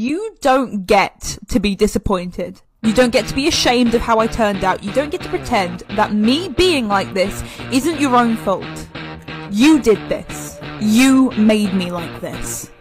you don't get to be disappointed. You don't get to be ashamed of how I turned out. You don't get to pretend that me being like this isn't your own fault. You did this. You made me like this.